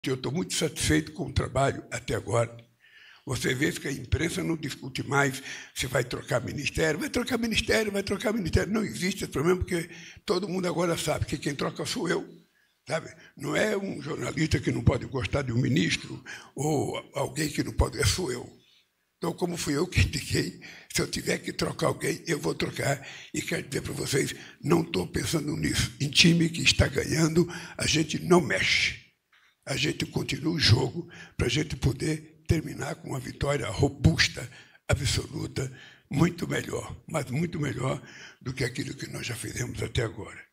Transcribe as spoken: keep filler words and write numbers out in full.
Eu estou muito satisfeito com o trabalho até agora. Você vê que a imprensa não discute mais se vai trocar ministério, vai trocar ministério, vai trocar ministério. Não existe esse problema, porque todo mundo agora sabe que quem troca sou eu. Sabe? Não é um jornalista que não pode gostar de um ministro ou alguém que não pode, sou eu. Então, como fui eu que indiquei, se eu tiver que trocar alguém, eu vou trocar. E quero dizer para vocês, não estou pensando nisso. Em time que está ganhando, a gente não mexe. A gente continua o jogo para a gente poder terminar com uma vitória robusta, absoluta, muito melhor, mas muito melhor do que aquilo que nós já fizemos até agora.